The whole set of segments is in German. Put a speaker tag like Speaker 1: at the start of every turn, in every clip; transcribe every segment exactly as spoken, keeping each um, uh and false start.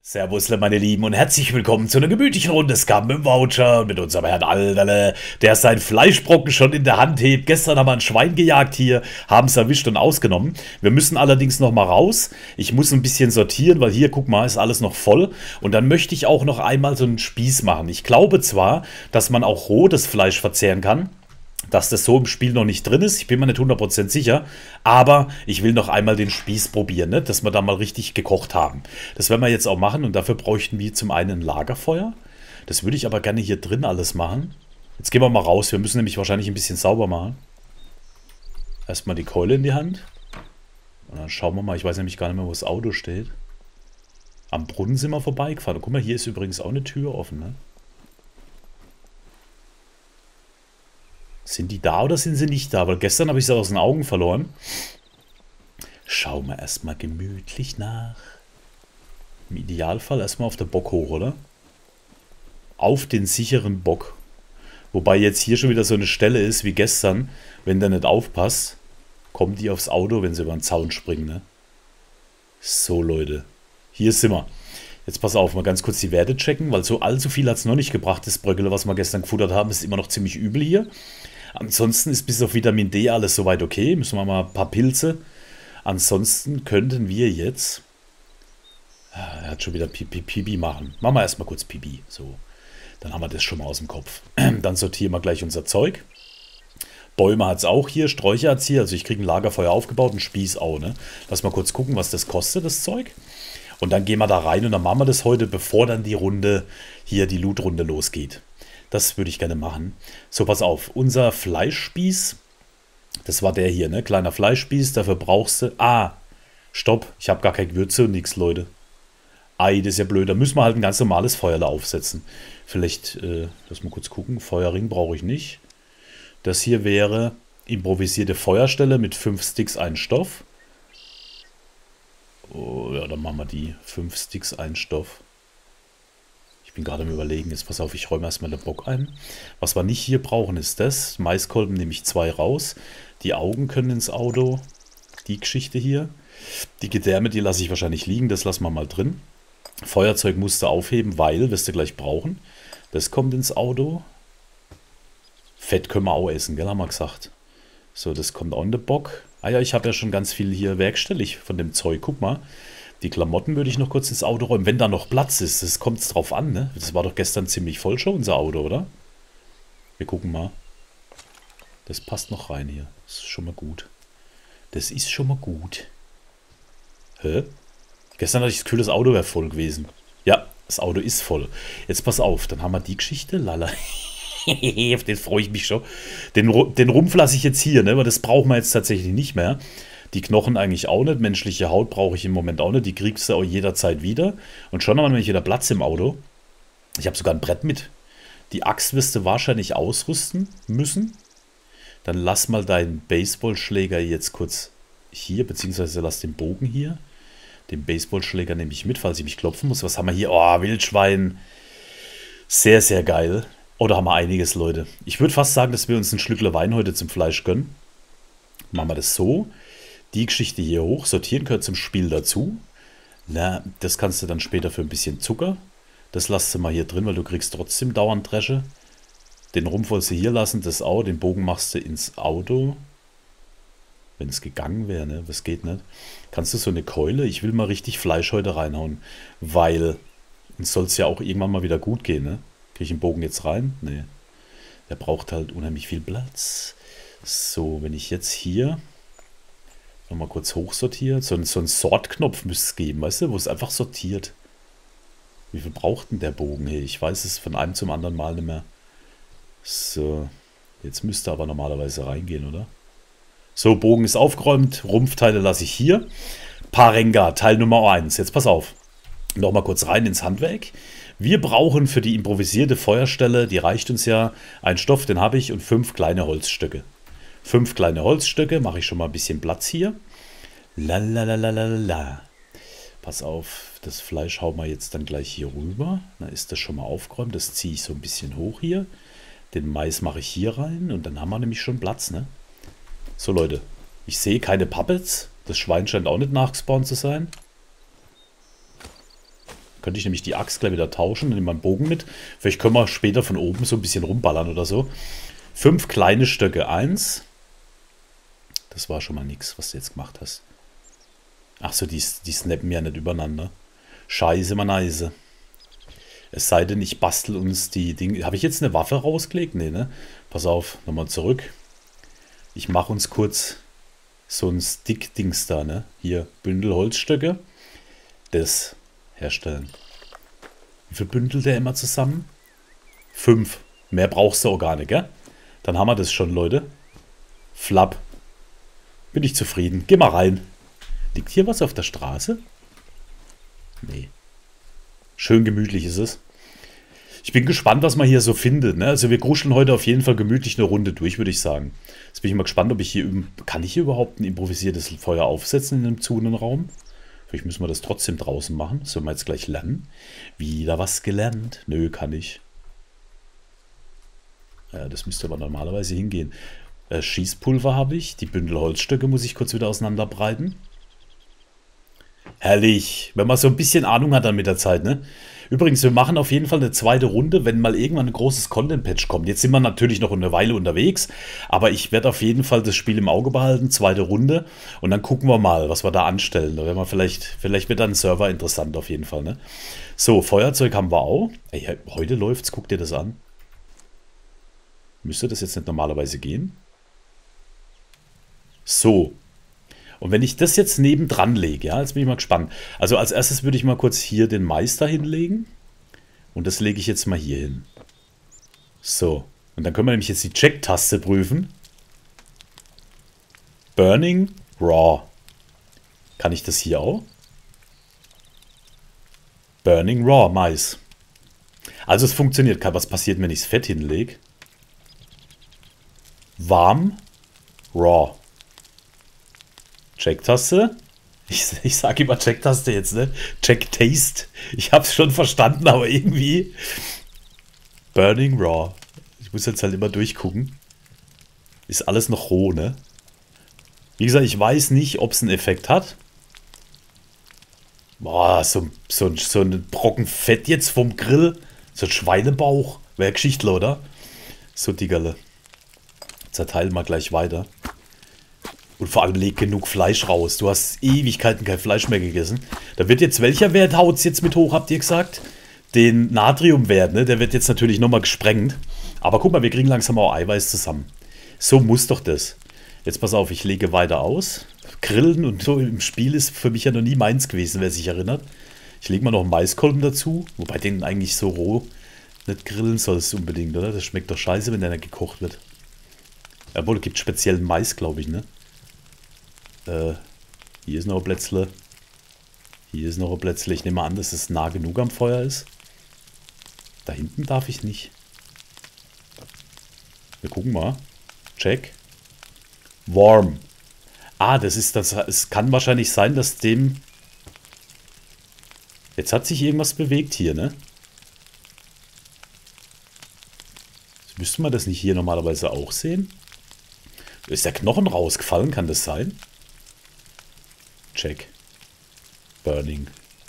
Speaker 1: Servus, meine Lieben, und herzlich willkommen zu einer gemütlichen Runde Scum im Voucher mit unserem Herrn Alderle, der seinen Fleischbrocken schon in der Hand hebt. Gestern haben wir ein Schwein gejagt hier, haben es erwischt und ausgenommen. Wir müssen allerdings noch mal raus. Ich muss ein bisschen sortieren, weil hier, guck mal, ist alles noch voll. Und dann möchte ich auch noch einmal so einen Spieß machen. Ich glaube zwar, dass man auch rohes Fleisch verzehren kann, dass das so im Spiel noch nicht drin ist. Ich bin mir nicht hundert Prozent sicher. Aber ich will noch einmal den Spieß probieren, ne? Dass wir da mal richtig gekocht haben. Das werden wir jetzt auch machen. Und dafür bräuchten wir zum einen ein Lagerfeuer. Das würde ich aber gerne hier drin alles machen. Jetzt gehen wir mal raus. Wir müssen nämlich wahrscheinlich ein bisschen sauber machen. Erstmal die Keule in die Hand. Und dann schauen wir mal. Ich weiß nämlich gar nicht mehr, wo das Auto steht. Am Brunnen sind wir vorbeigefahren. Und guck mal, hier ist übrigens auch eine Tür offen, ne? Sind die da oder sind sie nicht da? Weil gestern habe ich sie aus den Augen verloren. Schauen wir erstmal gemütlich nach. Im Idealfall erstmal auf den Bock hoch, oder? Auf den sicheren Bock. Wobei jetzt hier schon wieder so eine Stelle ist wie gestern. Wenn der nicht aufpasst, kommen die aufs Auto, wenn sie über den Zaun springen, ne? So, Leute. Hier sind wir. Jetzt pass auf, mal ganz kurz die Werte checken, weil so allzu viel hat es noch nicht gebracht, das Bröckele, was wir gestern gefuttert haben, ist immer noch ziemlich übel hier. Ansonsten ist bis auf Vitamin D alles soweit okay. Müssen wir mal ein paar Pilze. Ansonsten könnten wir jetzt... Er hat schon wieder Pipi, Pipi machen. Machen wir erstmal kurz Pipi. So, dann haben wir das schon mal aus dem Kopf. Dann sortieren wir gleich unser Zeug. Bäume hat es auch hier, Sträucher hat es hier. Also ich kriege ein Lagerfeuer aufgebaut, einen Spieß auch. Ne? Lass mal kurz gucken, was das kostet, das Zeug. Und dann gehen wir da rein und dann machen wir das heute, bevor dann die Runde, hier die Loot-Runde losgeht. Das würde ich gerne machen. So, pass auf. Unser Fleischspieß, das war der hier, ne? Kleiner Fleischspieß, dafür brauchst du... Ah, stopp, ich habe gar keine Gewürze und nichts, Leute. Ei, das ist ja blöd. Da müssen wir halt ein ganz normales Feuerle aufsetzen. Vielleicht, äh, lass mal kurz gucken. Feuerring brauche ich nicht. Das hier wäre improvisierte Feuerstelle mit fünf Sticks, ein Stoff. Oh, ja, dann machen wir die fünf Sticks, ein Stoff. Ich bin gerade am Überlegen. Jetzt pass auf, ich räume erstmal den Bock ein. Was wir nicht hier brauchen, ist das. Maiskolben nehme ich zwei raus. Die Augen können ins Auto. Die Geschichte hier. Die Gedärme, die lasse ich wahrscheinlich liegen. Das lassen wir mal drin. Feuerzeug musst du aufheben, weil, wirst du gleich brauchen. Das kommt ins Auto. Fett können wir auch essen, gell, haben wir gesagt. So, das kommt auch in den Bock. Ah ja, ich habe ja schon ganz viel hier werkstellig von dem Zeug. Guck mal. Die Klamotten würde ich noch kurz ins Auto räumen, wenn da noch Platz ist. Das kommt drauf an, ne? Das war doch gestern ziemlich voll schon, unser Auto, oder? Wir gucken mal. Das passt noch rein hier. Das ist schon mal gut. Das ist schon mal gut. Hä? Gestern hatte ich das Gefühl, das Auto wäre voll gewesen. Ja, das Auto ist voll. Jetzt pass auf, dann haben wir die Geschichte. Lala. Auf den freue ich mich schon. Den, den Rumpf lasse ich jetzt hier, ne? Weil das brauchen wir jetzt tatsächlich nicht mehr. Die Knochen eigentlich auch nicht. Menschliche Haut brauche ich im Moment auch nicht. Die kriegst du auch jederzeit wieder. Und schon haben wir nämlich wieder Platz im Auto. Ich habe sogar ein Brett mit. Die Axt wirst du wahrscheinlich ausrüsten müssen. Dann lass mal deinen Baseballschläger jetzt kurz hier, beziehungsweise lass den Bogen hier. Den Baseballschläger nehme ich mit, falls ich mich klopfen muss. Was haben wir hier? Oh, Wildschwein. Sehr, sehr geil. Oh, da haben wir einiges, Leute. Ich würde fast sagen, dass wir uns ein Schlückle Wein heute zum Fleisch gönnen. Machen wir das so. Die Geschichte hier hoch. Sortieren gehört zum Spiel dazu. Na, das kannst du dann später für ein bisschen Zucker. Das lässt du mal hier drin, weil du kriegst trotzdem dauernd Dresche. Den Rumpf wolltest du hier lassen, das auch. Den Bogen machst du ins Auto. Wenn es gegangen wäre, ne? Was geht nicht. Kannst du so eine Keule? Ich will mal richtig Fleisch heute reinhauen. Weil uns soll es ja auch irgendwann mal wieder gut gehen, ne? Kriege ich den Bogen jetzt rein? Nee. Der braucht halt unheimlich viel Platz. So, wenn ich jetzt hier nochmal kurz hochsortiere. So, so einen Sortknopf müsste es geben, weißt du, wo es einfach sortiert. Wie viel braucht denn der Bogen? Hey, ich weiß es von einem zum anderen Mal nicht mehr. So, jetzt müsste aber normalerweise reingehen, oder? So, Bogen ist aufgeräumt. Rumpfteile lasse ich hier. Parenga, Teil Nummer eins. Jetzt pass auf. Nochmal kurz rein ins Handwerk. Wir brauchen für die improvisierte Feuerstelle, die reicht uns ja, einen Stoff, den habe ich, und fünf kleine Holzstücke. Fünf kleine Holzstücke, mache ich schon mal ein bisschen Platz hier. Lalalala. Pass auf, das Fleisch hauen wir jetzt dann gleich hier rüber. Da ist das schon mal aufgeräumt, das ziehe ich so ein bisschen hoch hier. Den Mais mache ich hier rein und dann haben wir nämlich schon Platz, ne? So, Leute, ich sehe keine Puppets. Das Schwein scheint auch nicht nachgespawnt zu sein. Könnte ich nämlich die Axt gleich wieder tauschen und nehme meinen Bogen mit. Vielleicht können wir später von oben so ein bisschen rumballern oder so. Fünf kleine Stöcke. Eins. Das war schon mal nichts, was du jetzt gemacht hast. Ach so, die, die snappen ja nicht übereinander. Scheiße, man nice. Es sei denn, ich bastel uns die Dinge. Habe ich jetzt eine Waffe rausgelegt? Nee, ne? Pass auf, nochmal zurück. Ich mache uns kurz so ein Stick-Dings da, ne? Hier, Bündel Holzstöcke. Das herstellen. Wie viel bündelt der immer zusammen? Fünf. Mehr brauchst du auch gar nicht, gell? Dann haben wir das schon, Leute. Flapp. Bin ich zufrieden. Geh mal rein. Liegt hier was auf der Straße? Nee. Schön gemütlich ist es. Ich bin gespannt, was man hier so findet. Ne? Also wir gruscheln heute auf jeden Fall gemütlich eine Runde durch, würde ich sagen. Jetzt bin ich mal gespannt, ob ich hier... Kann ich hier überhaupt ein improvisiertes Feuer aufsetzen in einem Zonenraum? Vielleicht müssen wir das trotzdem draußen machen. Sollen wir jetzt gleich lernen? Wieder was gelernt? Nö, kann ich. Ja, das müsste aber normalerweise hingehen. Äh, Schießpulver habe ich. Die Bündel Holzstöcke muss ich kurz wieder auseinanderbreiten. Herrlich. Wenn man so ein bisschen Ahnung hat dann mit der Zeit, ne? Übrigens, wir machen auf jeden Fall eine zweite Runde, wenn mal irgendwann ein großes Content-Patch kommt. Jetzt sind wir natürlich noch eine Weile unterwegs, aber ich werde auf jeden Fall das Spiel im Auge behalten, zweite Runde. Und dann gucken wir mal, was wir da anstellen. Da werden wir vielleicht, vielleicht wird dann ein Server interessant auf jeden Fall, ne? So, Feuerzeug haben wir auch. Ey, heute läuft's, guck dir das an. Müsste das jetzt nicht normalerweise gehen? So. Und wenn ich das jetzt nebendran lege, ja, jetzt bin ich mal gespannt. Also als erstes würde ich mal kurz hier den Meister hinlegen. Und das lege ich jetzt mal hier hin. So. Und dann können wir nämlich jetzt die Check-Taste prüfen. Burning Raw. Kann ich das hier auch? Burning Raw, Mais. Also es funktioniert. Was passiert, wenn ich das Fett hinlege? Warm Raw. Check-Taste. Ich, ich sage immer Check-Taste jetzt, ne? Check-Taste. Ich habe es schon verstanden, aber irgendwie... Burning Raw. Ich muss jetzt halt immer durchgucken. Ist alles noch roh, ne? Wie gesagt, ich weiß nicht, ob es einen Effekt hat. Boah, so, so, so ein Brocken Fett jetzt vom Grill. So ein Schweinebauch. Wäre Geschichtler, oder? So, Diggerle. Zerteilen wir gleich weiter. Und vor allem leg genug Fleisch raus. Du hast Ewigkeiten kein Fleisch mehr gegessen. Da wird jetzt, welcher Wert haut es jetzt mit hoch, habt ihr gesagt? Den Natriumwert, ne? Der wird jetzt natürlich nochmal gesprengt. Aber guck mal, wir kriegen langsam auch Eiweiß zusammen. So muss doch das. Jetzt pass auf, ich lege weiter aus. Grillen und so im Spiel ist für mich ja noch nie meins gewesen, wer sich erinnert. Ich lege mal noch einen Maiskolben dazu. Wobei den eigentlich so roh nicht grillen sollst unbedingt, oder? Das schmeckt doch scheiße, wenn der gekocht wird. Obwohl, es gibt speziellen Mais, glaube ich, ne? Äh, hier ist noch ein Plätzle. Hier ist noch ein Plätzle. Ich nehme an, dass es nah genug am Feuer ist. Da hinten darf ich nicht. Wir gucken mal. Check. Warm. Ah, das ist das. Es kann wahrscheinlich sein, dass dem... Jetzt hat sich irgendwas bewegt hier, ne? Jetzt müsste man das nicht hier normalerweise auch sehen. Ist der Knochen rausgefallen? Kann das sein? Check. Burning.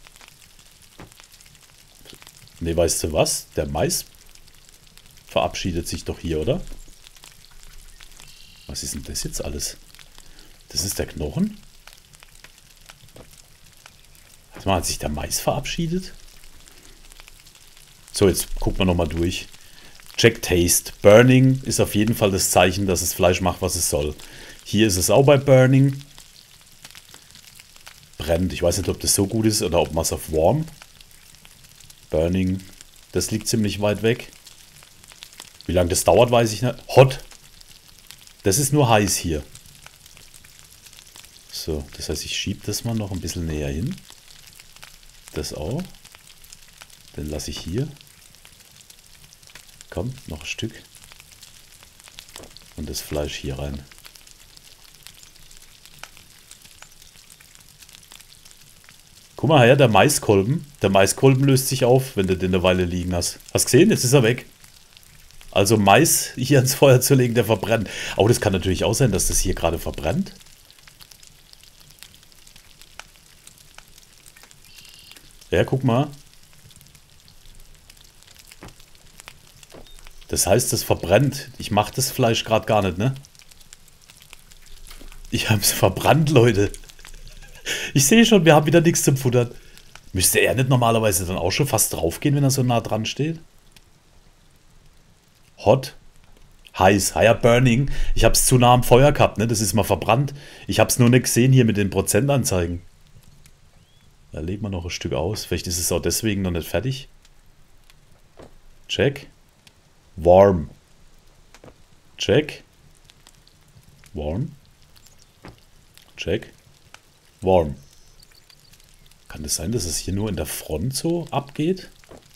Speaker 1: Ne, weißt du was? Der Mais verabschiedet sich doch hier, oder? Was ist denn das jetzt alles? Das ist der Knochen? Warte mal, hat sich der Mais verabschiedet? So, jetzt gucken wir nochmal durch. Check Taste. Burning ist auf jeden Fall das Zeichen, dass das Fleisch macht, was es soll. Hier ist es auch bei Burning. Brennt. Ich weiß nicht, ob das so gut ist oder ob man es auf Warm. Burning. Das liegt ziemlich weit weg. Wie lange das dauert, weiß ich nicht. Hot. Das ist nur heiß hier. So, das heißt, ich schiebe das mal noch ein bisschen näher hin. Das auch. Dann lasse ich hier. Komm, noch ein Stück. Und das Fleisch hier rein. Guck mal her, der Maiskolben. Der Maiskolben löst sich auf, wenn du den eine Weile liegen hast. Hast gesehen? Jetzt ist er weg. Also Mais hier ans Feuer zu legen, der verbrennt. Oh, das kann natürlich auch sein, dass das hier gerade verbrennt. Ja, guck mal. Das heißt, das verbrennt. Ich mache das Fleisch gerade gar nicht, ne? Ich habe es verbrannt, Leute. Ich sehe schon, wir haben wieder nichts zum Futtern. Müsste er nicht normalerweise dann auch schon fast draufgehen, wenn er so nah dran steht? Hot. Heiß. Higher Burning. Ich habe es zu nah am Feuer gehabt, ne? Das ist mal verbrannt. Ich habe es nur nicht gesehen hier mit den Prozentanzeigen. Da legen wir noch ein Stück aus. Vielleicht ist es auch deswegen noch nicht fertig. Check. Warm. Check. Warm. Check. Warm. Kann es sein, dass es hier nur in der Front so abgeht?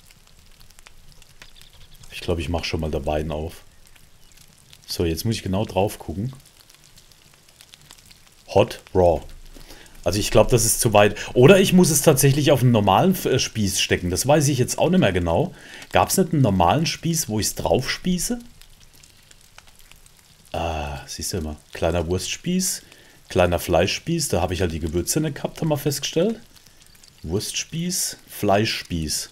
Speaker 1: Ich glaube, ich mache schon mal der Wein auf. So, jetzt muss ich genau drauf gucken. Hot, raw. Also ich glaube, das ist zu weit. Oder ich muss es tatsächlich auf einen normalen Spieß stecken. Das weiß ich jetzt auch nicht mehr genau. Gab es nicht einen normalen Spieß, wo ich es drauf spieße? Ah, siehst du immer. Kleiner Wurstspieß, kleiner Fleischspieß. Da habe ich halt die Gewürze nicht gehabt, haben wir festgestellt. Wurstspieß, Fleischspieß.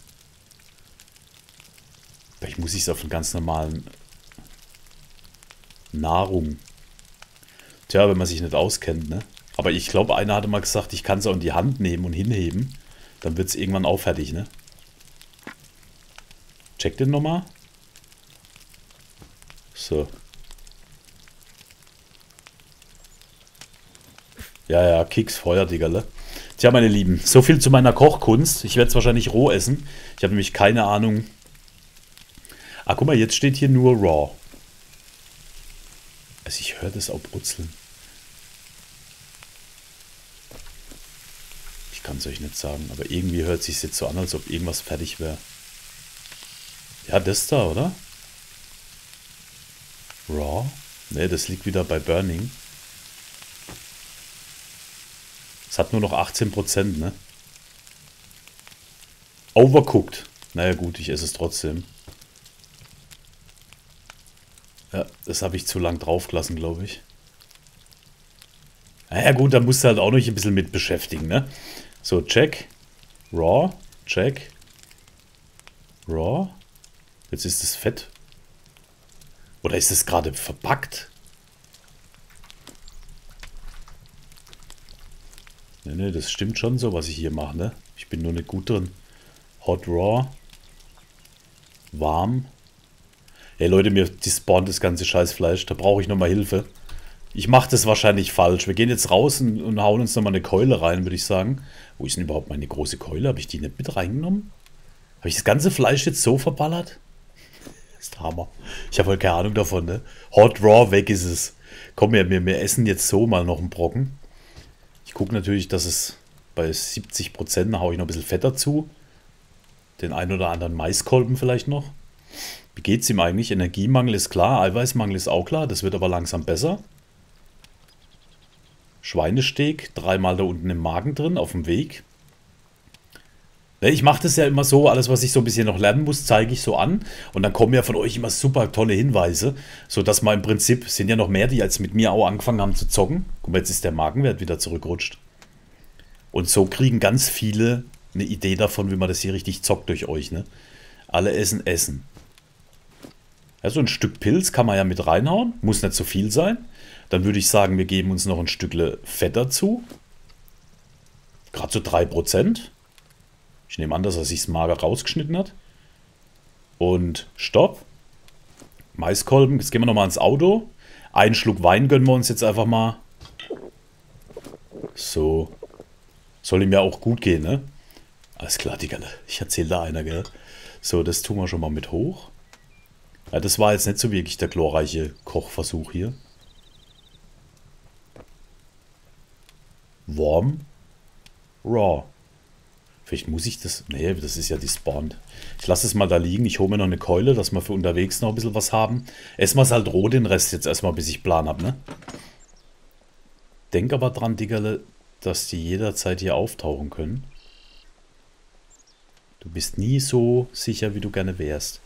Speaker 1: Vielleicht muss ich es auf einen ganz normalen Nahrung. Tja, wenn man sich nicht auskennt, ne? Aber ich glaube, einer hatte mal gesagt, ich kann es auch in die Hand nehmen und hinheben. Dann wird es irgendwann auch fertig, ne? Check den nochmal. So. Ja, ja, Kicks, Feuer, Digga. Tja, meine Lieben, so viel zu meiner Kochkunst. Ich werde es wahrscheinlich roh essen. Ich habe nämlich keine Ahnung. Ah, guck mal, jetzt steht hier nur raw. Also ich höre das auch brutzeln. Ich kann es euch nicht sagen, aber irgendwie hört es sich jetzt so an, als ob irgendwas fertig wäre. Ja, das da, oder? Raw? Ne, das liegt wieder bei Burning. Es hat nur noch achtzehn Prozent, ne? Overcooked. Naja gut, ich esse es trotzdem. Ja, das habe ich zu lang draufgelassen, glaube ich. Naja gut, da musst du halt auch noch ein bisschen mit beschäftigen, ne? So, check. Raw. Check. Raw. Jetzt ist es Fett. Oder ist es gerade verpackt? Ne, ne, das stimmt schon so, was ich hier mache, ne? Ich bin nur nicht gut drin. Hot Raw. Warm. Ey Leute, mir despawnt das ganze Scheißfleisch. Da brauche ich nochmal Hilfe. Ich mache das wahrscheinlich falsch. Wir gehen jetzt raus und, und hauen uns nochmal eine Keule rein, würde ich sagen. Wo ist denn überhaupt meine große Keule? Habe ich die nicht mit reingenommen? Habe ich das ganze Fleisch jetzt so verballert? Das ist der Hammer. Ich habe halt keine Ahnung davon, ne? Hot Raw, weg ist es. Komm, wir, wir, wir essen jetzt so mal noch einen Brocken. Ich gucke natürlich, dass es bei siebzig Prozent, da haue ich noch ein bisschen Fett dazu. Den ein oder anderen Maiskolben vielleicht noch. Wie geht es ihm eigentlich? Energiemangel ist klar, Eiweißmangel ist auch klar. Das wird aber langsam besser. Schweinesteak, dreimal da unten im Magen drin, auf dem Weg. Ich mache das ja immer so, alles was ich so ein bisschen noch lernen muss, zeige ich so an. Und dann kommen ja von euch immer super tolle Hinweise, sodass man im Prinzip, sind ja noch mehr, die als mit mir auch angefangen haben zu zocken. Guck mal, jetzt ist der Magenwert wieder zurückrutscht. Und so kriegen ganz viele eine Idee davon, wie man das hier richtig zockt durch euch, ne? Alle essen, essen. Ja, so ein Stück Pilz kann man ja mit reinhauen, muss nicht so viel sein. Dann würde ich sagen, wir geben uns noch ein Stückle Fett dazu. Gerade so drei Prozent. Ich nehme an, dass er sich das mager rausgeschnitten hat. Und Stopp. Maiskolben. Jetzt gehen wir nochmal ins Auto. Einen Schluck Wein gönnen wir uns jetzt einfach mal. So. Soll ihm ja auch gut gehen, ne? Alles klar, Digga. Ich erzähle da einer, gell? So, das tun wir schon mal mit hoch. Ja, das war jetzt nicht so wirklich der glorreiche Kochversuch hier. Warm. Raw. Vielleicht muss ich das... Nee, das ist ja despawned. Ich lasse es mal da liegen. Ich hole mir noch eine Keule, dass wir für unterwegs noch ein bisschen was haben. Essen wir es halt roh, den Rest jetzt erstmal, bis ich Plan habe, ne? Denk aber dran, Diggerle, dass die jederzeit hier auftauchen können. Du bist nie so sicher, wie du gerne wärst.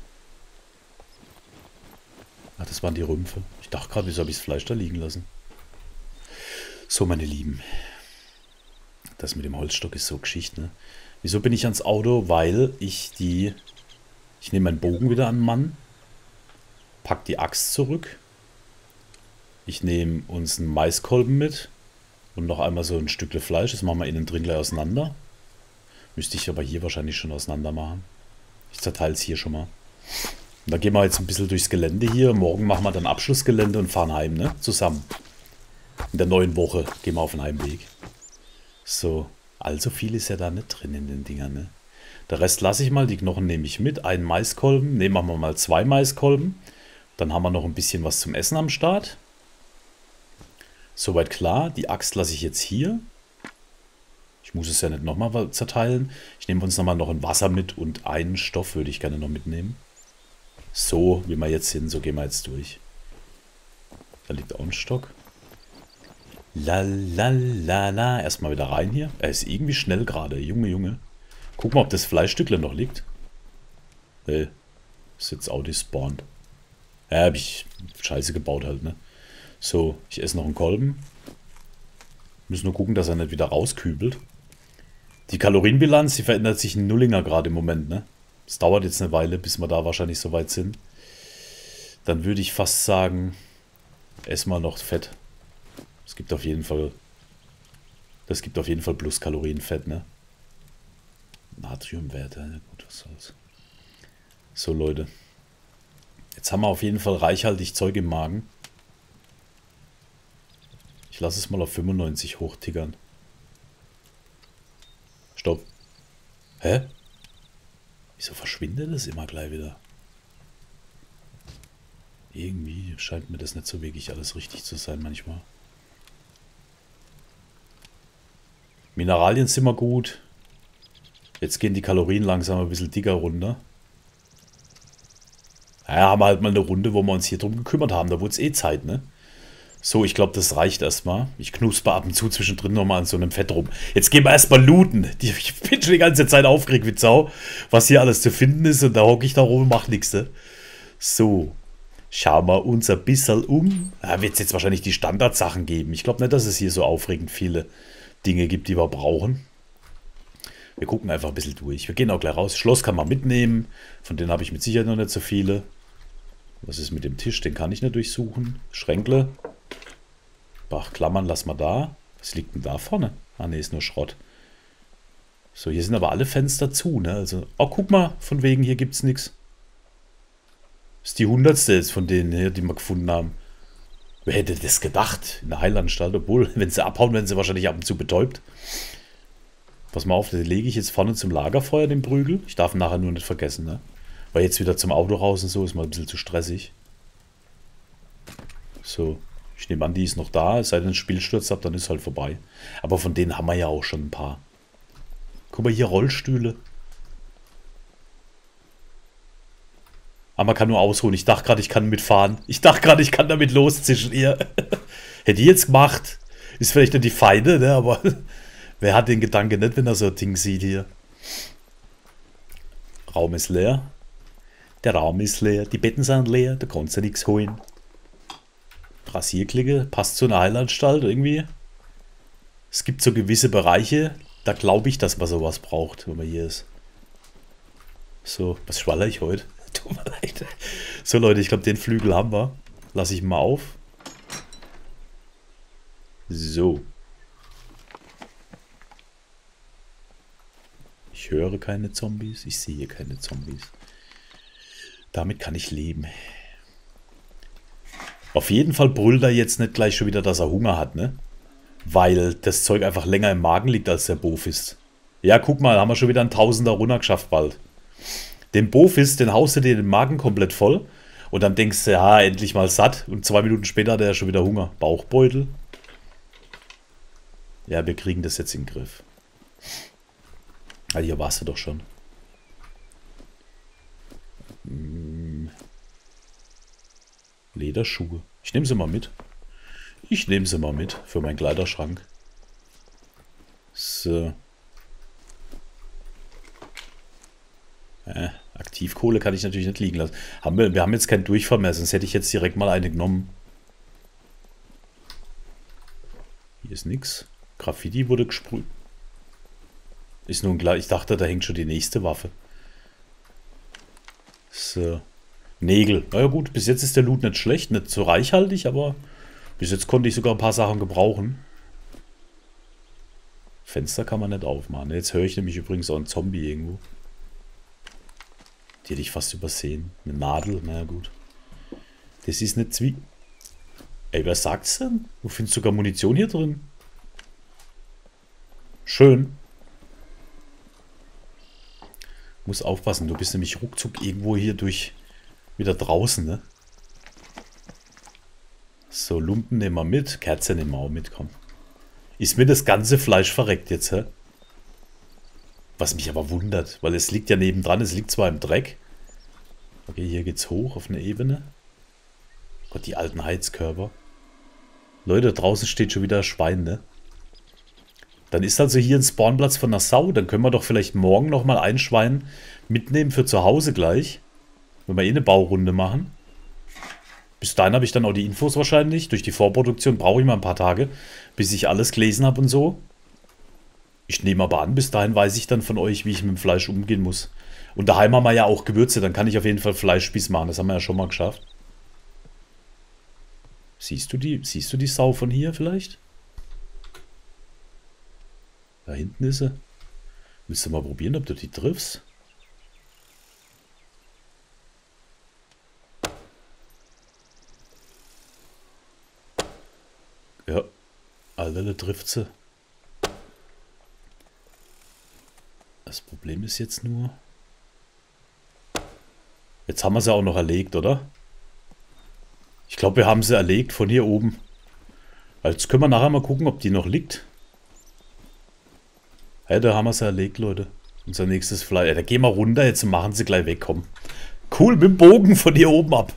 Speaker 1: Ach, das waren die Rümpfe. Ich dachte gerade, wieso habe ich das Fleisch da liegen lassen? So, meine Lieben. Das mit dem Holzstock ist so Geschichte, ne? Wieso bin ich ans Auto? Weil ich die... Ich nehme meinen Bogen wieder an den Mann. Pack die Axt zurück. Ich nehme uns einen Maiskolben mit. Und noch einmal so ein Stückle Fleisch. Das machen wir innen drin gleich auseinander. Müsste ich aber hier wahrscheinlich schon auseinander machen. Ich zerteile es hier schon mal. Und dann gehen wir jetzt ein bisschen durchs Gelände hier. Morgen machen wir dann Abschlussgelände und fahren heim, ne? Zusammen. In der neuen Woche gehen wir auf den Heimweg. So. Allzu viel ist ja da nicht drin in den Dingern, ne? Der Rest lasse ich mal. Die Knochen nehme ich mit. Einen Maiskolben. Ne, machen wir mal zwei Maiskolben. Dann haben wir noch ein bisschen was zum Essen am Start. Soweit klar. Die Axt lasse ich jetzt hier. Ich muss es ja nicht nochmal zerteilen. Ich nehme uns nochmal noch ein Wasser mit und einen Stoff würde ich gerne noch mitnehmen. So, wie wir jetzt sind, so gehen wir jetzt durch. Da liegt auch ein Stock. La la la la. Erstmal wieder rein hier. Er ist irgendwie schnell gerade. Junge, Junge. Guck mal, ob das Fleischstückle noch liegt. Hey, ist jetzt auch despawned. Ja, hab ich Scheiße gebaut halt, ne? So, ich esse noch einen Kolben. Müssen nur gucken, dass er nicht wieder rauskübelt. Die Kalorienbilanz, die verändert sich ein Nullinger gerade im Moment, ne? Es dauert jetzt eine Weile, bis wir da wahrscheinlich so weit sind. Dann würde ich fast sagen, ess mal noch Fett. Es gibt auf jeden Fall, das gibt auf jeden Fall plus Kalorienfett, ne? Natriumwerte, ja gut, was soll's. So, Leute. Jetzt haben wir auf jeden Fall reichhaltig Zeug im Magen. Ich lasse es mal auf fünfundneunzig hochtickern. Stopp. Hä? Wieso verschwindet das immer gleich wieder? Irgendwie scheint mir das nicht so wirklich alles richtig zu sein manchmal. Mineralien sind immer gut. Jetzt gehen die Kalorien langsam ein bisschen dicker runter. Naja, haben wir halt mal eine Runde, wo wir uns hier drum gekümmert haben. Da wurde es eh Zeit, ne? So, ich glaube, das reicht erstmal. Ich knusper ab und zu zwischendrin nochmal an so einem Fett rum. Jetzt gehen wir erstmal looten. Ich bin schon die ganze Zeit aufgeregt wie Sau, was hier alles zu finden ist. Und da hocke ich da rum und mache nichts, ne? So, schauen wir uns ein bisschen um. Da wird es jetzt wahrscheinlich die Standardsachen geben. Ich glaube nicht, dass es hier so aufregend viele Dinge gibt, die wir brauchen. Wir gucken einfach ein bisschen durch. Wir gehen auch gleich raus. Schloss kann man mitnehmen. Von denen habe ich mit Sicherheit noch nicht so viele. Was ist mit dem Tisch? Den kann ich nicht durchsuchen. Schränkle. Ach, Klammern lassen wir da. Was liegt denn da vorne? Ah, ne, ist nur Schrott. So, hier sind aber alle Fenster zu, ne? Also, oh, guck mal, von wegen, hier gibt's nichts. Das ist die hundertste jetzt von denen hier, die wir gefunden haben. Wer hätte das gedacht? In der Heilanstalt, obwohl, wenn sie abhauen, werden sie wahrscheinlich ab und zu betäubt. Pass mal auf, den lege ich jetzt vorne zum Lagerfeuer, den Prügel. Ich darf ihn nachher nur nicht vergessen, ne? Weil jetzt wieder zum Auto raus und so ist mal ein bisschen zu stressig. So. Ich nehme an, die ist noch da. Es sei denn, ein Spielsturz ab, dann ist halt vorbei. Aber von denen haben wir ja auch schon ein paar. Guck mal hier, Rollstühle. Aber man kann nur ausruhen. Ich dachte gerade, ich kann mitfahren. Ich dachte gerade, ich kann damit loszischen. Ihr. Hätte ich jetzt gemacht. Ist vielleicht nicht die Feinde, ne? Aber wer hat den Gedanke nicht, wenn er so ein Ding sieht hier? Raum ist leer. Der Raum ist leer. Die Betten sind leer. Da kannst du nichts holen. Rasierklicke, passt zu einer Heilanstalt irgendwie. Es gibt so gewisse Bereiche, da glaube ich, dass man sowas braucht, wenn man hier ist. So, was schwaller ich heute? Tut mir leid. So Leute, ich glaube, den Flügel haben wir. Lasse ich mal auf. So. Ich höre keine Zombies, ich sehe keine Zombies. Damit kann ich leben. Auf jeden Fall brüllt er jetzt nicht gleich schon wieder, dass er Hunger hat, ne? Weil das Zeug einfach länger im Magen liegt als der Bofist. Ja, guck mal, haben wir schon wieder einen Tausender runter geschafft bald. Den Bofist, den haust du dir den Magen komplett voll. Und dann denkst du, ja, endlich mal satt. Und zwei Minuten später hat er ja schon wieder Hunger. Bauchbeutel. Ja, wir kriegen das jetzt in den Griff. Ah, hier warst du doch schon. Hm. Lederschuhe. Ich nehme sie mal mit. Ich nehme sie mal mit für meinen Kleiderschrank. So. Äh, Aktivkohle kann ich natürlich nicht liegen lassen. Haben wir, wir haben jetzt keinen Durchfall mehr, sonst hätte ich jetzt direkt mal eine genommen. Hier ist nichts. Graffiti wurde gesprüht. Ist nun klar, ich dachte, da hängt schon die nächste Waffe. So. Nägel. Na ja gut, bis jetzt ist der Loot nicht schlecht, nicht so reichhaltig, aber bis jetzt konnte ich sogar ein paar Sachen gebrauchen. Fenster kann man nicht aufmachen. Jetzt höre ich nämlich übrigens auch einen Zombie irgendwo. Die hätte ich fast übersehen. Eine Nadel, naja gut. Das ist nicht Zwie... Ey, wer sagt's denn? Du findest sogar Munition hier drin. Schön. Muss aufpassen, du bist nämlich ruckzuck irgendwo hier durch... Wieder draußen, ne? So, Lumpen nehmen wir mit. Kerze nehmen wir auch mit, komm. Ist mir das ganze Fleisch verreckt jetzt, hä? Was mich aber wundert, weil es liegt ja nebendran, es liegt zwar im Dreck. Okay, hier geht's hoch auf eine Ebene. Gott, die alten Heizkörper. Leute, draußen steht schon wieder ein Schwein, ne? Dann ist also hier ein Spawnplatz von einer Sau. Dann können wir doch vielleicht morgen nochmal ein Schwein mitnehmen für zu Hause gleich. Wenn wir eh eine Baurunde machen. Bis dahin habe ich dann auch die Infos wahrscheinlich. Durch die Vorproduktion brauche ich mal ein paar Tage, bis ich alles gelesen habe und so. Ich nehme aber an, bis dahin weiß ich dann von euch, wie ich mit dem Fleisch umgehen muss. Und daheim haben wir ja auch Gewürze, dann kann ich auf jeden Fall Fleischspieß machen. Das haben wir ja schon mal geschafft. Siehst du die, siehst du die Sau von hier vielleicht? Da hinten ist sie. Willst du mal probieren, ob du die triffst? Ja, Alter, trifft sie. Das Problem ist jetzt nur... Jetzt haben wir sie auch noch erlegt, oder? Ich glaube, wir haben sie erlegt von hier oben. Jetzt können wir nachher mal gucken, ob die noch liegt. Ja, da haben wir sie erlegt, Leute. Unser nächstes Fleisch. Ja, da gehen wir runter, jetzt machen sie gleich weg, komm. Cool, mit dem Bogen von hier oben ab.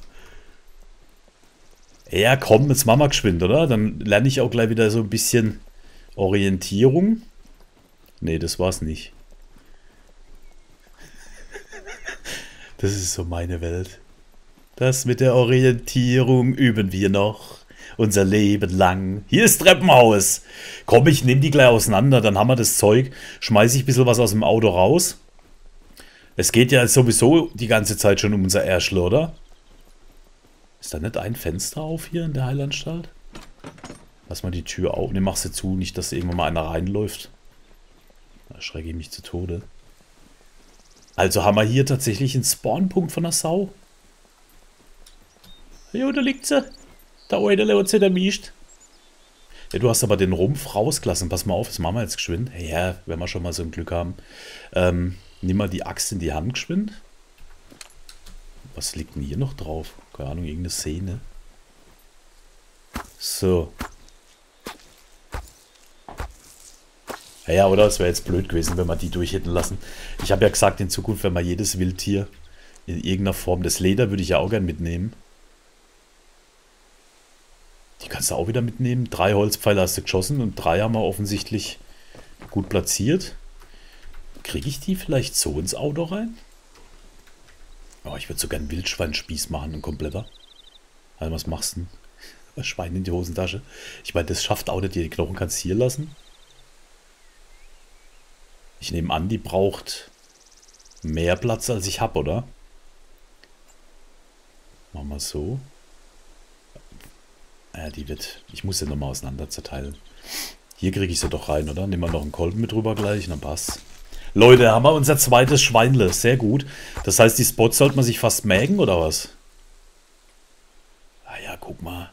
Speaker 1: Ja, komm, jetzt machen wir geschwind, oder? Dann lerne ich auch gleich wieder so ein bisschen Orientierung. Nee, das war's nicht. Das ist so meine Welt. Das mit der Orientierung üben wir noch. Unser Leben lang. Hier ist Treppenhaus. Komm, ich nehme die gleich auseinander. Dann haben wir das Zeug. Schmeiße ich ein bisschen was aus dem Auto raus. Es geht ja sowieso die ganze Zeit schon um unser Erschle, oder? Ist da nicht ein Fenster auf hier in der Heilanstalt? Lass mal die Tür auf. Ne, mach sie zu. Nicht, dass irgendwann mal einer reinläuft. Da schrecke ich mich zu Tode. Also haben wir hier tatsächlich einen Spawnpunkt von der Sau. Jo, da liegt sie. Da oben hat sie der mischt. Ja, du hast aber den Rumpf rausgelassen. Pass mal auf, das machen wir jetzt geschwind. Ja, wenn wir schon mal so ein Glück haben. Ähm, nimm mal die Axt in die Hand geschwind. Was liegt denn hier noch drauf? Keine Ahnung, irgendeine Szene. So. Ja, oder? Es wäre jetzt blöd gewesen, wenn wir die durch hätten lassen. Ich habe ja gesagt, in Zukunft, wenn wir jedes Wildtier in irgendeiner Form, das Leder würde ich ja auch gern mitnehmen. Die kannst du auch wieder mitnehmen. Drei Holzpfeile hast du geschossen und drei haben wir offensichtlich gut platziert. Kriege ich die vielleicht so ins Auto rein? Oh, ich würde so gern einen Wildschweinspieß machen, ein kompletter. Also was machst du denn? Schwein in die Hosentasche. Ich meine, das schafft auch nicht. Die Knochen kannst du hier lassen. Ich nehme an, die braucht mehr Platz, als ich habe, oder? Machen wir so. Ja, die wird... Ich muss sie nochmal auseinander zerteilen. Hier kriege ich sie doch rein, oder? Nehmen wir noch einen Kolben mit rüber gleich, dann passt. Leute, haben wir unser zweites Schweinle. Sehr gut. Das heißt, die Spots sollte man sich fast mägen, oder was? Ah ja, guck mal.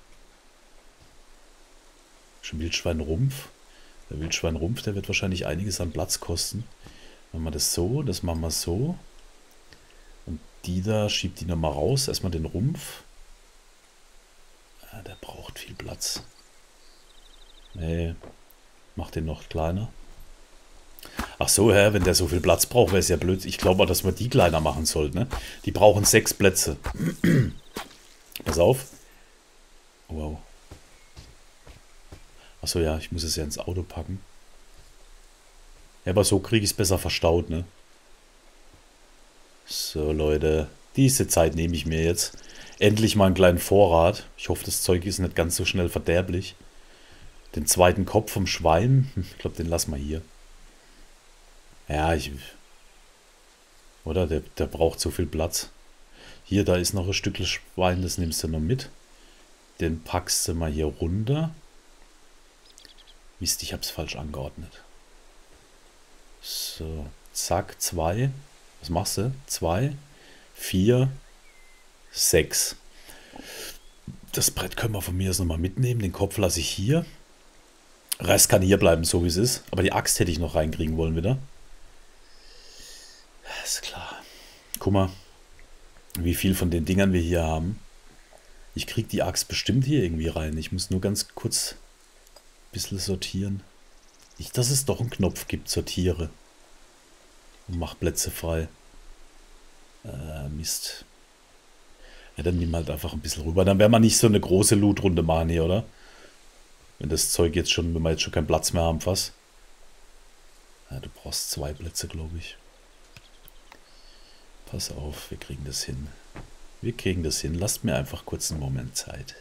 Speaker 1: Schon Wildschweinrumpf. Der Wildschweinrumpf, der wird wahrscheinlich einiges an Platz kosten. Machen wir das so, das machen wir so. Und die da, schiebt die nochmal raus. Erstmal den Rumpf. Ja, der braucht viel Platz. Nee, mach den noch kleiner. Ach so, hä, wenn der so viel Platz braucht, wäre es ja blöd. Ich glaube auch, dass man die kleiner machen sollten. Ne? Die brauchen sechs Plätze. Pass auf. Wow. Achso, ja, ich muss es ja ins Auto packen. Ja, aber so kriege ich es besser verstaut, ne? So, Leute. Diese Zeit nehme ich mir jetzt. Endlich mal einen kleinen Vorrat. Ich hoffe, das Zeug ist nicht ganz so schnell verderblich. Den zweiten Kopf vom Schwein. Ich glaube, den lassen wir hier. Ja, ich... Oder? Der, der braucht so viel Platz. Hier, da ist noch ein Stückchen Schwein, das nimmst du noch mit. Den packst du mal hier runter. Mist, ich hab's falsch angeordnet. So, zack, zwei. Was machst du? Zwei, vier, sechs. Das Brett können wir von mir aus nochmal mitnehmen. Den Kopf lasse ich hier. Rest kann hier bleiben, so wie es ist. Aber die Axt hätte ich noch reinkriegen wollen wieder. Ist klar. Guck mal, wie viel von den Dingern wir hier haben. Ich kriege die Axt bestimmt hier irgendwie rein. Ich muss nur ganz kurz ein bisschen sortieren. Nicht, dass es doch einen Knopf gibt, sortiere. Und mach Plätze frei. Äh, Mist. Ja, dann nimm halt einfach ein bisschen rüber. Dann werden wir nicht so eine große Loot-Runde machen hier, oder? Wenn das Zeug jetzt schon, wenn wir jetzt schon keinen Platz mehr haben, fast. Ja, du brauchst zwei Plätze, glaube ich. Pass auf, wir kriegen das hin. Wir kriegen das hin. Lasst mir einfach kurz einen Moment Zeit.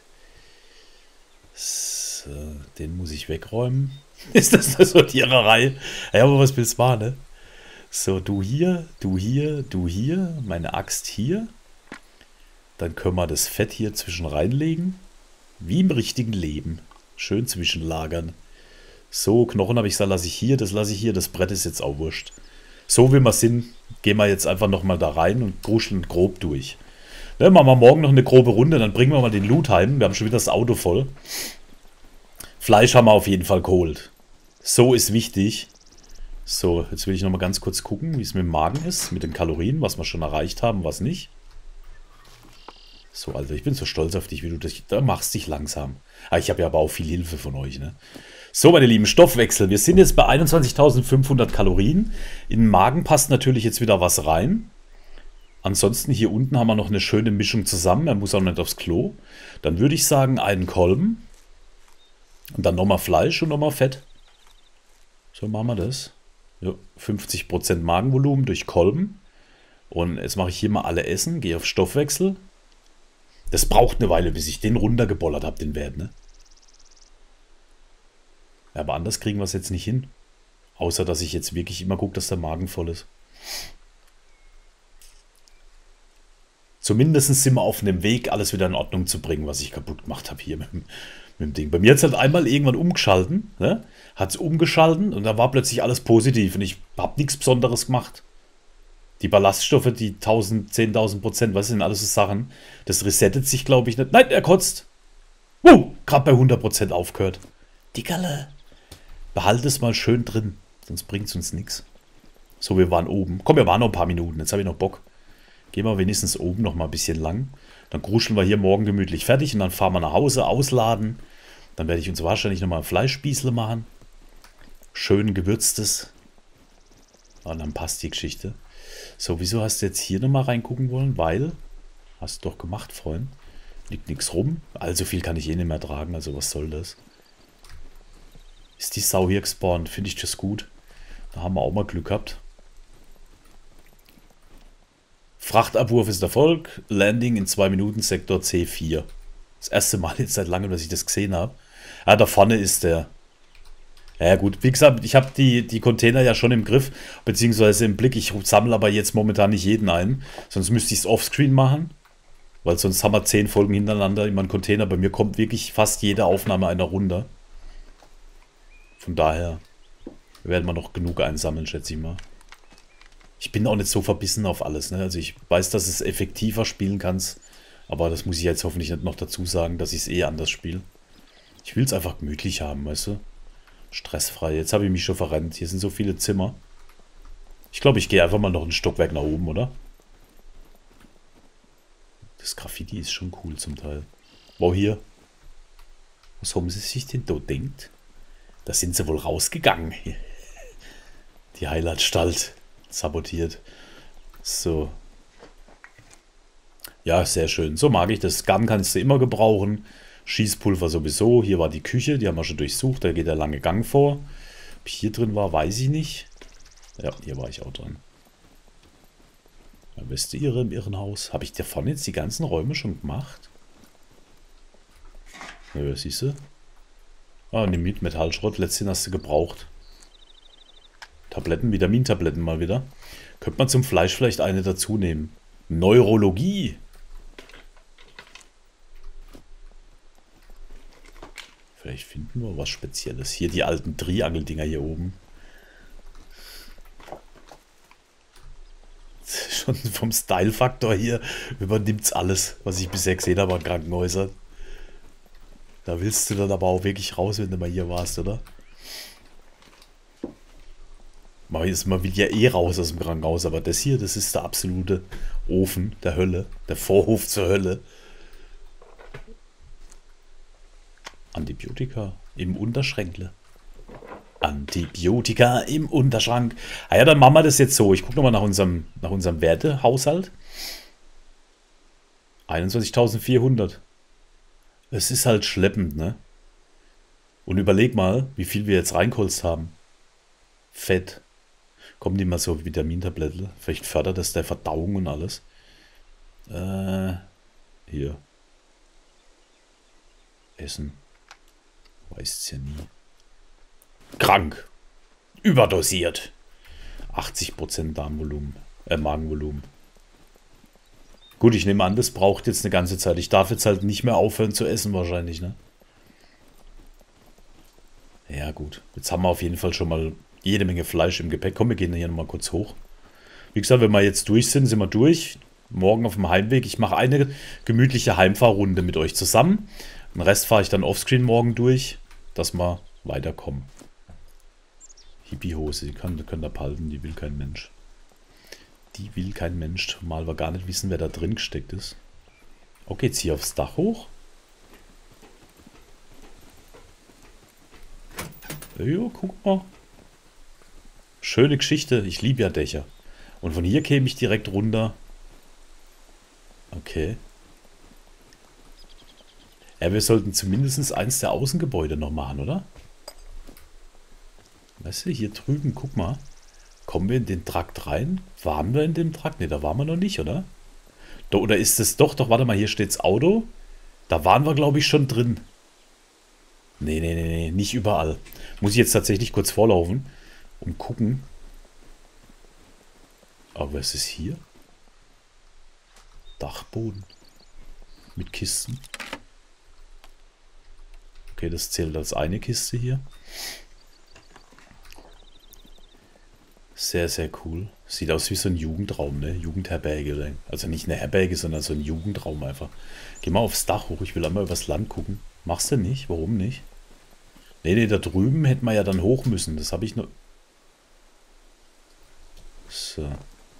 Speaker 1: So, den muss ich wegräumen. Ist das eine Sortiererei? Ja, aber was willst du machen, ne? So, du hier, du hier, du hier. Meine Axt hier. Dann können wir das Fett hier zwischen reinlegen. Wie im richtigen Leben. Schön zwischenlagern. So, Knochen habe ich gesagt, lasse ich hier. Das lasse ich hier. Das Brett ist jetzt auch wurscht. So wie wir sind, gehen wir jetzt einfach nochmal da rein und gruscheln grob durch. Ne, machen wir morgen noch eine grobe Runde, dann bringen wir mal den Loot heim. Wir haben schon wieder das Auto voll. Fleisch haben wir auf jeden Fall geholt. So ist wichtig. So, jetzt will ich nochmal ganz kurz gucken, wie es mit dem Magen ist, mit den Kalorien, was wir schon erreicht haben, was nicht. So, Alter, ich bin so stolz auf dich, wie du das... Da machst dich langsam. Ah, ich habe ja aber auch viel Hilfe von euch, ne? So, meine Lieben, Stoffwechsel. Wir sind jetzt bei einundzwanzigtausendfünfhundert Kalorien. In den Magen passt natürlich jetzt wieder was rein. Ansonsten hier unten haben wir noch eine schöne Mischung zusammen. Er muss auch nicht aufs Klo. Dann würde ich sagen, einen Kolben. Und dann nochmal Fleisch und nochmal Fett. So machen wir das. Ja, fünfzig Prozent Magenvolumen durch Kolben. Und jetzt mache ich hier mal alle Essen. Gehe auf Stoffwechsel. Das braucht eine Weile, bis ich den runtergebollert habe, den Wert, ne? Ja, aber anders kriegen wir es jetzt nicht hin. Außer, dass ich jetzt wirklich immer gucke, dass der Magen voll ist. Zumindest sind wir auf einem Weg, alles wieder in Ordnung zu bringen, was ich kaputt gemacht habe hier mit, mit dem Ding. Bei mir hat es halt einmal irgendwann umgeschalten, ne? Hat es umgeschalten und da war plötzlich alles positiv und ich habe nichts Besonderes gemacht. Die Ballaststoffe, die tausend, zehntausend Prozent, was sind alles so Sachen, das resettet sich, glaube ich, nicht. Nein, er kotzt. Uh, gerade bei hundert Prozent aufgehört. Dickerle. Behalte es mal schön drin, sonst bringt es uns nichts. So, wir waren oben. Komm, wir waren noch ein paar Minuten, jetzt habe ich noch Bock. Gehen wir wenigstens oben noch mal ein bisschen lang. Dann gruscheln wir hier morgen gemütlich fertig und dann fahren wir nach Hause, ausladen. Dann werde ich uns wahrscheinlich noch mal ein Fleischspießle machen. Schön gewürztes. Und dann passt die Geschichte. So, wieso hast du jetzt hier noch mal reingucken wollen? Weil, hast du doch gemacht, Freund. Liegt nichts rum. Allzu viel kann ich eh nicht mehr tragen, also was soll das? Ist die Sau hier gespawnt? Finde ich das gut. Da haben wir auch mal Glück gehabt. Frachtabwurf ist Erfolg. Landing in zwei Minuten, Sektor C vier. Das erste Mal jetzt seit langem, dass ich das gesehen habe. Ja, da vorne ist der. Ja gut, wie gesagt, ich habe die, die Container ja schon im Griff, beziehungsweise im Blick. Ich sammle aber jetzt momentan nicht jeden ein. Sonst müsste ich es offscreen machen. Weil sonst haben wir zehn Folgen hintereinander immer einen Container. Bei mir kommt wirklich fast jede Aufnahme einer runter. Von daher werden wir noch genug einsammeln, schätze ich mal. Ich bin auch nicht so verbissen auf alles, ne? Also ich weiß, dass es effektiver spielen kannst, aber das muss ich jetzt hoffentlich nicht noch dazu sagen, dass ich es eh anders spiele. Ich will es einfach gemütlich haben, weißt du? Stressfrei. Jetzt habe ich mich schon verrennt. Hier sind so viele Zimmer. Ich glaube, ich gehe einfach mal noch ein Stockwerk nach oben, oder? Das Graffiti ist schon cool zum Teil. Wow, hier. Was haben sie sich denn da denkt? Da sind sie wohl rausgegangen. Die Heilatstalt. Sabotiert. So. Ja, sehr schön. So mag ich das. Gun kannst du immer gebrauchen. Schießpulver sowieso. Hier war die Küche, die haben wir schon durchsucht. Da geht der lange Gang vor. Ob ich hier drin war, weiß ich nicht. Ja, hier war ich auch drin. Ja, wisst ihr im Irrenhaus? Habe ich da vorne jetzt die ganzen Räume schon gemacht? Nö, siehst du? Ah, nimm mit Metallschrott. Letztens hast du gebraucht. Tabletten, Vitamintabletten mal wieder. Könnte man zum Fleisch vielleicht eine dazu nehmen. Neurologie. Vielleicht finden wir was Spezielles. Hier die alten Triangeldinger hier oben. Schon vom Style-Faktor hier übernimmt es alles, was ich bisher gesehen habe an Krankenhäusern. Da willst du dann aber auch wirklich raus, wenn du mal hier warst, oder? Man will ja eh raus aus dem Krankenhaus, aber das hier, das ist der absolute Ofen der Hölle. Der Vorhof zur Hölle. Antibiotika im Unterschränkle. Antibiotika im Unterschrank. Ah ja, dann machen wir das jetzt so. Ich gucke nochmal nach unserem, nach unserem Wertehaushalt. einundzwanzigtausendvierhundert. Es ist halt schleppend, ne? Und überleg mal, wie viel wir jetzt reingeholzt haben. Fett. Kommen die mal so Vitamintabletten? Vielleicht fördert das der Verdauung und alles. Äh, hier. Essen. Weißt's ja nie. Krank. Überdosiert. achtzig Prozent Darmvolumen. Äh, Magenvolumen. Gut, ich nehme an, das braucht jetzt eine ganze Zeit. Ich darf jetzt halt nicht mehr aufhören zu essen wahrscheinlich, ne? Ja gut. Jetzt haben wir auf jeden Fall schon mal jede Menge Fleisch im Gepäck. Komm, wir gehen hier nochmal kurz hoch. Wie gesagt, wenn wir jetzt durch sind, sind wir durch. Morgen auf dem Heimweg. Ich mache eine gemütliche Heimfahrrunde mit euch zusammen. Den Rest fahre ich dann offscreen morgen durch, dass wir weiterkommen. Hippie-Hose, die kann, könnt ihr behalten, die will kein Mensch. Die will kein Mensch, mal wir gar nicht wissen, wer da drin gesteckt ist. Okay, jetzt hier aufs Dach hoch. Jo, guck mal. Schöne Geschichte, ich liebe ja Dächer. Und von hier käme ich direkt runter. Okay. Ja, wir sollten zumindest eins der Außengebäude noch machen, oder? Weißt du, hier drüben, guck mal. Kommen wir in den Trakt rein? Waren wir in dem Trakt? Ne, da waren wir noch nicht, oder? Do, oder ist es doch? Doch, warte mal, hier steht's Auto. Da waren wir, glaube ich, schon drin. Nee, nee, nee, nee, nicht überall. Muss ich jetzt tatsächlich kurz vorlaufen und gucken. Aber was ist hier? Dachboden. Mit Kisten. Okay, das zählt als eine Kiste hier. Sehr, sehr cool. Sieht aus wie so ein Jugendraum, ne? Jugendherberge. Also nicht eine Herberge, sondern so ein Jugendraum einfach. Geh mal aufs Dach hoch. Ich will einmal übers Land gucken. Machst du nicht? Warum nicht? Ne, ne, da drüben hätten wir ja dann hoch müssen. Das habe ich nur... So.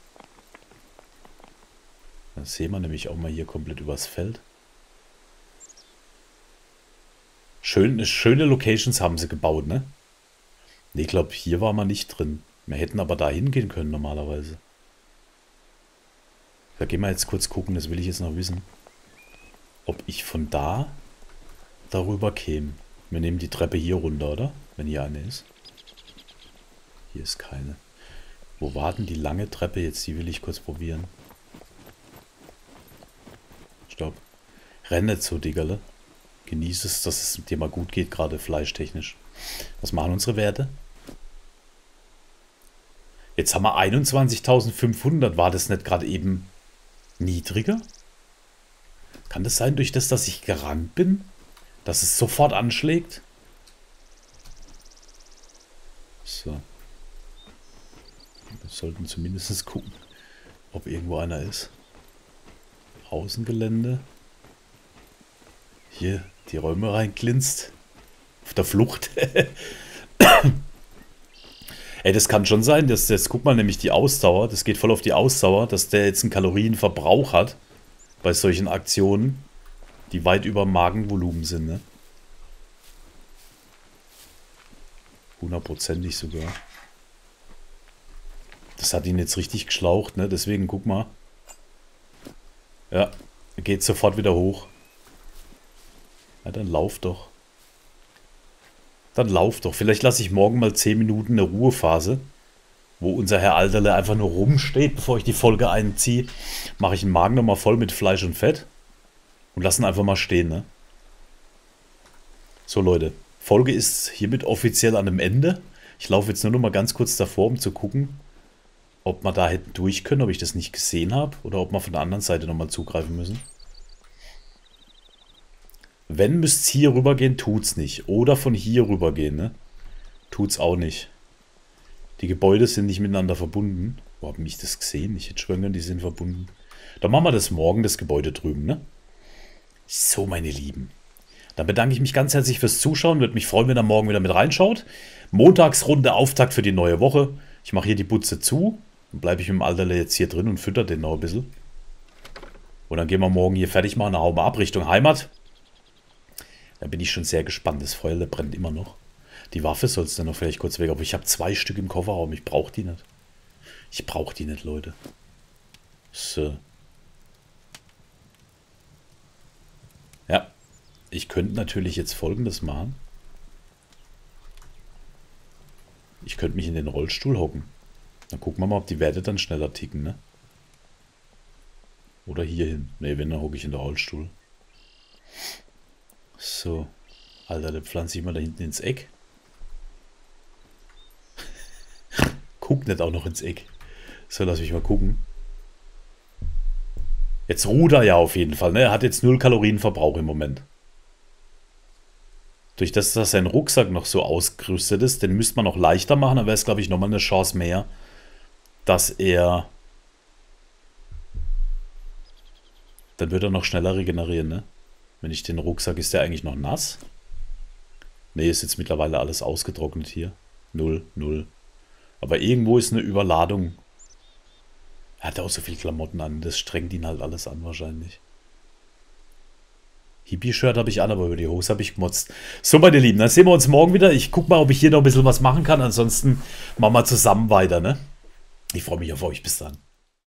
Speaker 1: Dann sehen wir nämlich auch mal hier komplett übers Feld. Schön, schöne Locations haben sie gebaut, ne? Ne, ich glaube, hier war man nicht drin. Wir hätten aber da hingehen können normalerweise. Da gehen wir jetzt kurz gucken, das will ich jetzt noch wissen. Ob ich von da darüber käme. Wir nehmen die Treppe hier runter, oder? Wenn hier eine ist. Hier ist keine. Wo war denn die lange Treppe jetzt? Die will ich kurz probieren. Stopp. Renn nicht so, Diggerle. Genieß es, dass es dir mal gut geht, gerade fleischtechnisch. Was machen unsere Werte? Jetzt haben wir einundzwanzigtausendfünfhundert. War das nicht gerade eben niedriger? Kann das sein, durch das, dass ich gerannt bin? Dass es sofort anschlägt? So. Wir sollten zumindest gucken, ob irgendwo einer ist. Außengelände. Hier, die Räume reinglinst. Auf der Flucht. Ey, das kann schon sein, dass das, guck mal, nämlich die Ausdauer, das geht voll auf die Ausdauer, dass der jetzt einen Kalorienverbrauch hat bei solchen Aktionen, die weit über Magenvolumen sind, ne? Hundertprozentig sogar. Das hat ihn jetzt richtig geschlaucht, ne? Deswegen, guck mal. Ja, geht sofort wieder hoch. Ja, dann lauf doch. Dann lauf doch. Vielleicht lasse ich morgen mal zehn Minuten eine Ruhephase, wo unser Herr Alterle einfach nur rumsteht, bevor ich die Folge einziehe. Mache ich den Magen nochmal voll mit Fleisch und Fett und lasse ihn einfach mal stehen, ne? So, Leute. Folge ist hiermit offiziell an einem Ende. Ich laufe jetzt nur noch mal ganz kurz davor, um zu gucken, ob wir da hätten durch können, ob ich das nicht gesehen habe oder ob wir von der anderen Seite nochmal zugreifen müssen. Wenn, müsst es hier rüber gehen, tut's nicht. Oder von hier rüber gehen, ne? Tut's auch nicht. Die Gebäude sind nicht miteinander verbunden. Wo hab ich das gesehen? Ich hätte schwören, die sind verbunden. Dann machen wir das morgen, das Gebäude drüben, ne? So, meine Lieben. Dann bedanke ich mich ganz herzlich fürs Zuschauen. Würde mich freuen, wenn ihr morgen wieder mit reinschaut. Montagsrunde, Auftakt für die neue Woche. Ich mache hier die Butze zu. Dann bleibe ich mit dem Alterle jetzt hier drin und fütter den noch ein bisschen. Und dann gehen wir morgen hier fertig machen. Dann hauen wir ab Richtung Heimat. Da bin ich schon sehr gespannt. Das Feuer brennt immer noch. Die Waffe soll es dann noch vielleicht kurz weg. Aber ich habe zwei Stück im Kofferraum. Ich brauche die nicht. Ich brauche die nicht, Leute. So. Ja. Ich könnte natürlich jetzt Folgendes machen. Ich könnte mich in den Rollstuhl hocken. Dann gucken wir mal, ob die Werte dann schneller ticken, ne? Oder hier hin. Ne, wenn, dann hocke ich in den Rollstuhl. So. Alter, dann pflanze ich mal da hinten ins Eck. Guck nicht auch noch ins Eck. So, lass mich mal gucken. Jetzt ruht er ja auf jeden Fall, ne? Er hat jetzt null Kalorienverbrauch im Moment. Durch das, dass sein Rucksack noch so ausgerüstet ist, den müsste man noch leichter machen, dann wäre es, glaube ich, nochmal eine Chance mehr, dass er... Dann wird er noch schneller regenerieren, ne? Wenn ich den Rucksack, ist der eigentlich noch nass? Ne, ist jetzt mittlerweile alles ausgetrocknet hier. Null, null. Aber irgendwo ist eine Überladung. Er hat auch so viele Klamotten an, das strengt ihn halt alles an wahrscheinlich. Hippie-Shirt habe ich an, aber über die Hose habe ich gemotzt. So, meine Lieben, dann sehen wir uns morgen wieder. Ich gucke mal, ob ich hier noch ein bisschen was machen kann. Ansonsten machen wir zusammen weiter, ne? Ich freue mich auf euch. Bis dann.